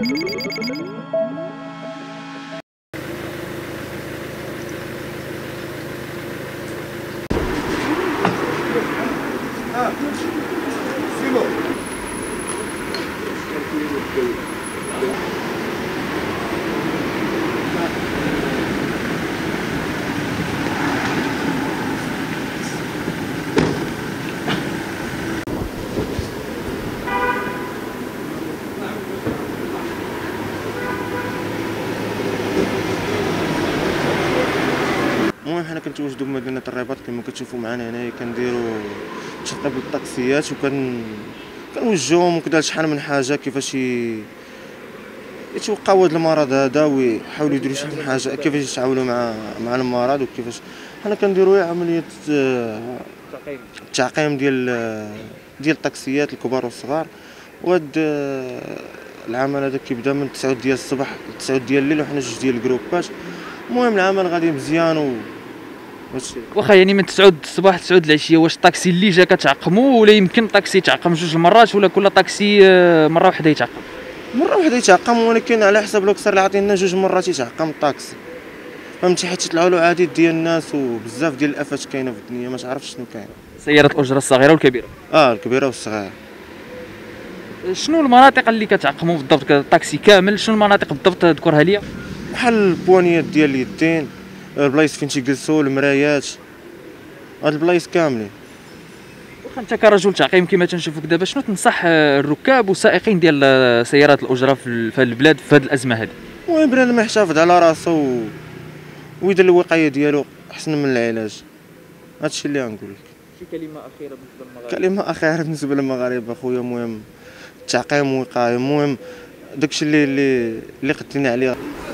المهم حنا كنتواجدوا بمدينة الرباط كما كتشوفوا معنا هنايا، كنديروا تشطيب للطاكسيات كنوجهوهم وكذا شحال من حاجه كيفاش يتوقعوا هذا المرض هذا، ويحاولوا يديروا شي حاجه كيفاش يتعاملوا مع المرض، وكيفاش حنا كنديروا عمليه التعقيم ديال الطاكسيات الكبار والصغار. وهاد العمل هذا كيبدا من 9 ديال الصباح ل 9 ديال الليل، وحنا 2 ديال الجروبات. المهم العمل غادي مزيان واخا يعني من 9 الصباح ل 9 العشيه، واش الطاكسي اللي جا كتعقمو، ولا يمكن الطاكسي يتعقم 2 المرات، ولا كل طاكسي مره واحده يتعقم؟ مره واحده يتعقم، ولكن على حسب الاكثر اللي عطينا 2 مرات يتعقم الطاكسي، فهمتي، حيت يطلعوا له عديد ديال الناس وبزاف ديال الافات كاينه في الدنيا ما تعرفش شنو كاين. سيارات الاجره الصغيره والكبيره؟ الكبيره والصغيره. شنو المناطق اللي كتعقموا بالضبط؟ الطاكسي كامل شنو المناطق بالضبط ذكرها لي؟ بحال البوانيات ديال اليدين، البلايص فين تيجلسوا، المرايات، هاد البلايص كاملين. واخا انت كرجل تعقيم كما تنشوفوك دابا، شنو تنصح الركاب والسائقين ديال سيارات الاجره في البلاد في هذه الازمه هذه؟ المهم بنادم يحتفظ على راسو ويدير الوقايه ديالو احسن من العلاج. هادشي اللي غنقول لك. شي كلمه اخيره بالنسبه للمغاربه؟ كلمه اخيره بالنسبه للمغاربه خويا، المهم التعقيم والوقايه، المهم داكشي اللي قدينا عليه.